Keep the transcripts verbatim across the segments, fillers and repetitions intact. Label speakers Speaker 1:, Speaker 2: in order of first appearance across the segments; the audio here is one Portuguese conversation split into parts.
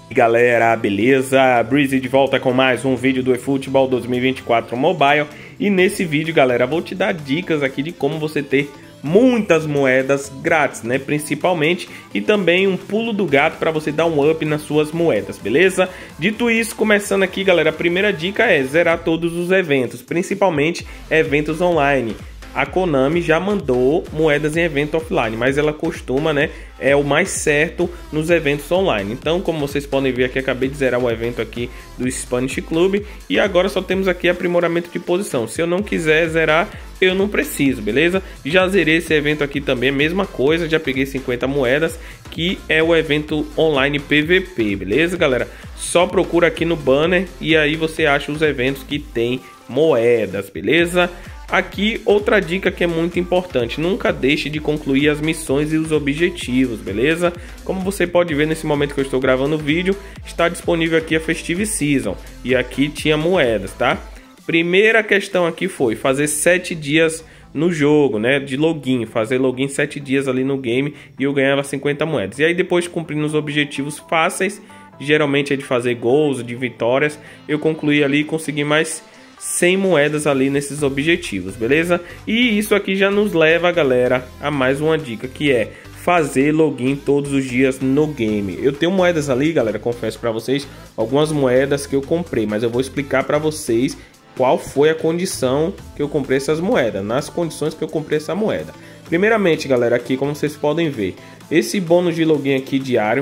Speaker 1: Galera, beleza? Breezy de volta com mais um vídeo do eFootball dois mil e vinte e quatro Mobile. E nesse vídeo, galera, vou te dar dicas aqui de como você ter muitas moedas grátis, né? Principalmente, e também um pulo do gato para você dar um up nas suas moedas, beleza? Dito isso, começando aqui, galera, a primeira dica é zerar todos os eventos, principalmente eventos online. A Konami já mandou moedas em evento offline, mas ela costuma, né, é o mais certo nos eventos online. Então, como vocês podem ver aqui, acabei de zerar o evento aqui do Spanish Club e agora só temos aqui aprimoramento de posição. Se eu não quiser zerar, eu não preciso, beleza? Já zerei esse evento aqui também, mesma coisa, já peguei cinquenta moedas, que é o evento online P V P, beleza, galera? Só procura aqui no banner e aí você acha os eventos que tem moedas, beleza? Aqui outra dica que é muito importante, nunca deixe de concluir as missões e os objetivos, beleza? Como você pode ver nesse momento que eu estou gravando o vídeo, está disponível aqui a Festive Season e aqui tinha moedas, tá? Primeira questão aqui foi fazer sete dias no jogo, né, de login, fazer login sete dias ali no game e eu ganhava cinquenta moedas. E aí depois cumprindo os objetivos fáceis, geralmente é de fazer gols, de vitórias, eu concluí ali e consegui mais cem moedas ali nesses objetivos, beleza? E isso aqui já nos leva, galera, a mais uma dica, que é fazer login todos os dias no game. Eu tenho moedas ali, galera, confesso para vocês, algumas moedas que eu comprei, mas eu vou explicar para vocês qual foi a condição que eu comprei essas moedas, nas condições que eu comprei essa moeda. Primeiramente, galera, aqui como vocês podem ver, esse bônus de login aqui diário,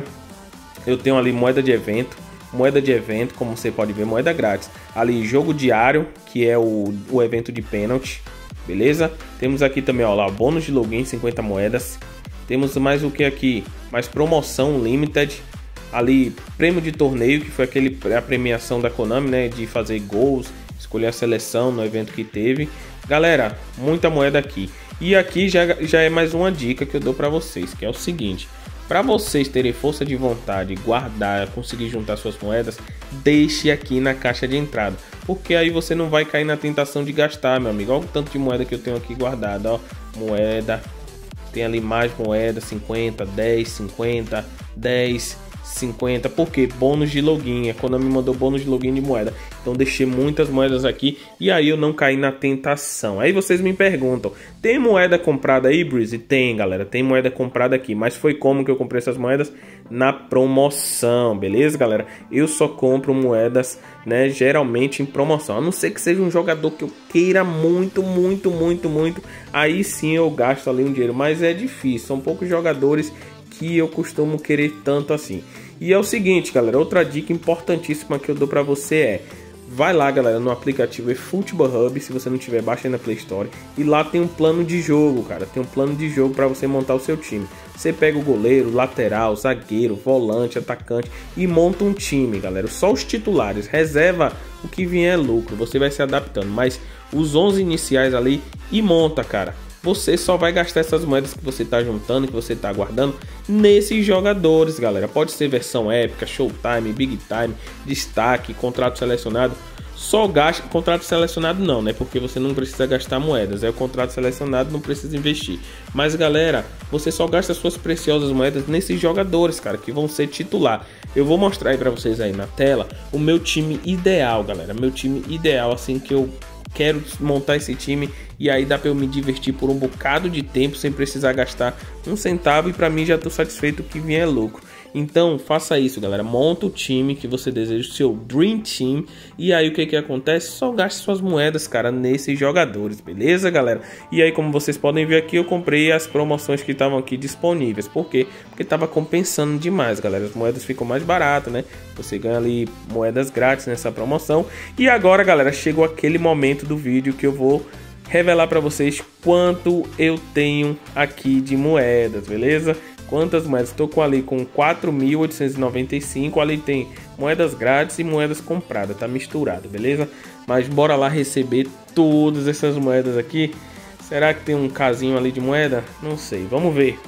Speaker 1: eu tenho ali moeda de evento, moeda de evento, como você pode ver, moeda grátis. Ali, jogo diário, que é o, o evento de pênalti, beleza? Temos aqui também, ó, lá, bônus de login, cinquenta moedas. Temos mais o que aqui? Mais promoção limited. Ali, prêmio de torneio, que foi aquele, a premiação da Konami, né? De fazer gols, escolher a seleção no evento que teve. Galera, muita moeda aqui. E aqui já, já é mais uma dica que eu dou para vocês, que é o seguinte: para vocês terem força de vontade, guardar, conseguir juntar suas moedas, deixe aqui na caixa de entrada, porque aí você não vai cair na tentação de gastar, meu amigo. Olha o tanto de moeda que eu tenho aqui guardada, ó, moeda, tem ali mais moeda, cinquenta, dez, cinquenta, dez, cinquenta, porque bônus de login, a Konami me mandou bônus de login de moeda, então deixei muitas moedas aqui e aí eu não caí na tentação. Aí vocês me perguntam, tem moeda comprada aí, Breezy? Tem, galera, tem moeda comprada aqui, mas foi como que eu comprei essas moedas? Na promoção, beleza, galera? Eu só compro moedas, né, geralmente em promoção, a não ser que seja um jogador que eu queira muito, muito, muito, muito, aí sim eu gasto ali um dinheiro, mas é difícil, são poucos jogadores que eu costumo querer tanto assim. E é o seguinte, galera, outra dica importantíssima que eu dou pra você é: vai lá, galera, no aplicativo eFootball Hub, se você não tiver, baixa aí na Play Store, e lá tem um plano de jogo, cara, tem um plano de jogo para você montar o seu time. Você pega o goleiro, lateral, zagueiro, volante, atacante e monta um time, galera, só os titulares, reserva o que vier é lucro, você vai se adaptando, mas os onze iniciais ali e monta, cara. Você só vai gastar essas moedas que você está juntando, que você está guardando nesses jogadores, galera. Pode ser versão épica, showtime, big time, destaque, contrato selecionado. Só gaste contrato selecionado não, né? Porque você não precisa gastar moedas. É o contrato selecionado, não precisa investir. Mas, galera, você só gasta suas preciosas moedas nesses jogadores, cara, que vão ser titular. Eu vou mostrar aí para vocês aí na tela o meu time ideal, galera. Meu time ideal, assim, que eu quero montar esse time e aí dá para eu me divertir por um bocado de tempo sem precisar gastar um centavo e para mim já estou satisfeito que vier lucro. Então faça isso, galera, monta o time que você deseja, o seu Dream Team, e aí o que que acontece? Só gaste suas moedas, cara, nesses jogadores, beleza, galera? E aí, como vocês podem ver aqui, eu comprei as promoções que estavam aqui disponíveis. Por quê? Porque estava compensando demais, galera, as moedas ficam mais baratas, né? Você ganha ali moedas grátis nessa promoção. E agora, galera, chegou aquele momento do vídeo que eu vou revelar para vocês quanto eu tenho aqui de moedas, beleza? Quantas moedas? Estou com ali com quatro mil oitocentos e noventa e cinco. Ali tem moedas grátis e moedas compradas, tá misturado, beleza? Mas bora lá receber todas essas moedas aqui. Será que tem um casinho ali de moeda? Não sei, vamos ver.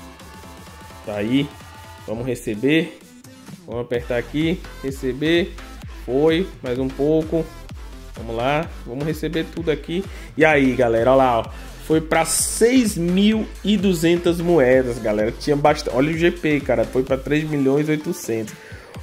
Speaker 1: Tá aí, vamos receber. Vamos apertar aqui, receber. Foi, mais um pouco. Vamos lá, vamos receber tudo aqui. E aí, galera, olha lá, ó. Foi para seis mil e duzentas moedas, galera. Tinha bastante. Olha o G P, cara, foi para três milhões e oitocentos.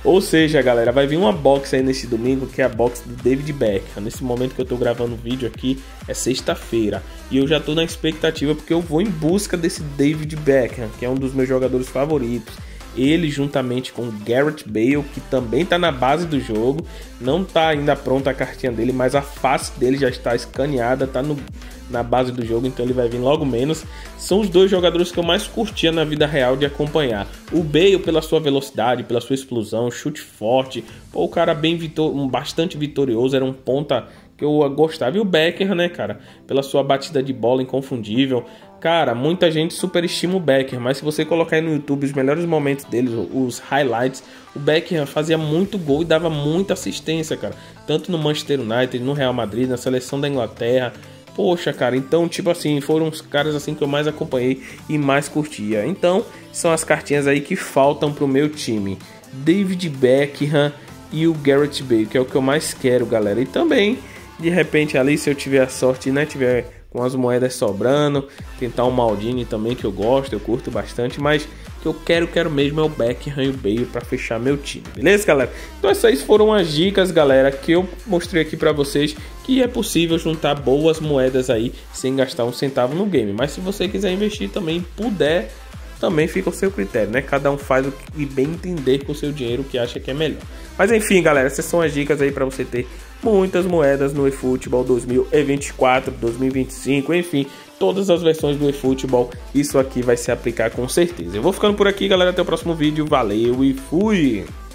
Speaker 1: Ou seja, galera, vai vir uma box aí nesse domingo, que é a box do David Beckham. Nesse momento que eu tô gravando o vídeo aqui, é sexta-feira. E eu já tô na expectativa porque eu vou em busca desse David Beckham, que é um dos meus jogadores favoritos. Ele juntamente com o Gareth Bale, que também tá na base do jogo. Não tá ainda pronta a cartinha dele, mas a face dele já está escaneada, tá no, na base do jogo, então ele vai vir logo menos. São os dois jogadores que eu mais curtia na vida real de acompanhar. O Bale pela sua velocidade, pela sua explosão, chute forte. Pô, o cara bem vitor um, bastante vitorioso, era um ponta que eu gostava. E o Beckham, né, cara? Pela sua batida de bola inconfundível. Cara, muita gente superestima o Beckham, mas se você colocar aí no YouTube os melhores momentos dele, os highlights, o Beckham fazia muito gol e dava muita assistência, cara. Tanto no Manchester United, no Real Madrid, na seleção da Inglaterra. Poxa, cara, então, tipo assim, foram os caras assim que eu mais acompanhei e mais curtia. Então, são as cartinhas aí que faltam pro meu time. David Beckham e o Gareth Bale, que é o que eu mais quero, galera. E também, de repente, ali, se eu tiver a sorte, né, tiver com as moedas sobrando, tentar um Maldini também, que eu gosto, eu curto bastante, mas o que eu quero, quero mesmo é o Beckham e o Bale para fechar meu time, beleza, galera? Então essas foram as dicas, galera, que eu mostrei aqui para vocês, que é possível juntar boas moedas aí sem gastar um centavo no game, mas se você quiser investir também, puder, também fica ao seu critério, né? Cada um faz o que bem entender com o seu dinheiro, o que acha que é melhor. Mas enfim, galera, essas são as dicas aí para você ter muitas moedas no eFootball dois mil e vinte e quatro, dois mil e vinte e cinco, enfim, todas as versões do eFootball, isso aqui vai se aplicar com certeza. Eu vou ficando por aqui, galera, até o próximo vídeo, valeu e fui!